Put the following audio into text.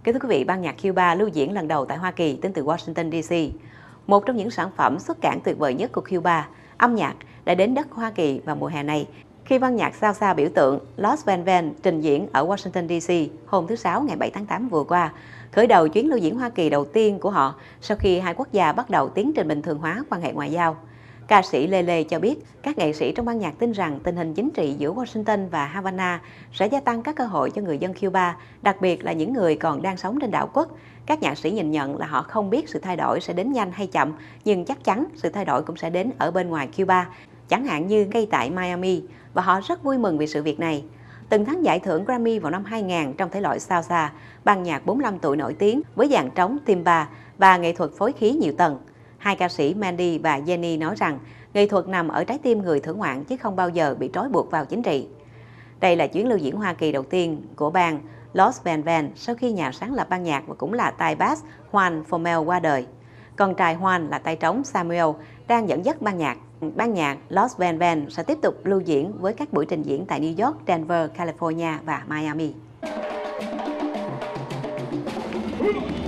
Kính thưa quý vị, ban nhạc Cuba lưu diễn lần đầu tại Hoa Kỳ đến từ Washington DC. Một trong những sản phẩm xuất cảng tuyệt vời nhất của Cuba, âm nhạc đã đến đất Hoa Kỳ vào mùa hè này khi ban nhạc salsa biểu tượng Los Van Van trình diễn ở Washington DC hôm thứ Sáu ngày 7 tháng 8 vừa qua, khởi đầu chuyến lưu diễn Hoa Kỳ đầu tiên của họ sau khi hai quốc gia bắt đầu tiến trình bình thường hóa quan hệ ngoại giao. Ca sĩ Lele cho biết các nghệ sĩ trong ban nhạc tin rằng tình hình chính trị giữa Washington và Havana sẽ gia tăng các cơ hội cho người dân Cuba, đặc biệt là những người còn đang sống trên đảo quốc. Các nhạc sĩ nhìn nhận là họ không biết sự thay đổi sẽ đến nhanh hay chậm, nhưng chắc chắn sự thay đổi cũng sẽ đến ở bên ngoài Cuba, chẳng hạn như ngay tại Miami, và họ rất vui mừng vì sự việc này. Từng thắng giải thưởng Grammy vào năm 2000 trong thể loại salsa, ban nhạc 45 tuổi nổi tiếng với dàn trống timba và nghệ thuật phối khí nhiều tầng. Hai ca sĩ Mandy và Jenny nói rằng nghệ thuật nằm ở trái tim người thưởng ngoạn chứ không bao giờ bị trói buộc vào chính trị. Đây là chuyến lưu diễn Hoa Kỳ đầu tiên của bang Los Van Van sau khi nhà sáng lập ban nhạc và cũng là tay bass Juan Formel qua đời. Con trai Juan là tay trống Samuel đang dẫn dắt ban nhạc. Ban nhạc Los Van Van sẽ tiếp tục lưu diễn với các buổi trình diễn tại New York, Denver, California và Miami.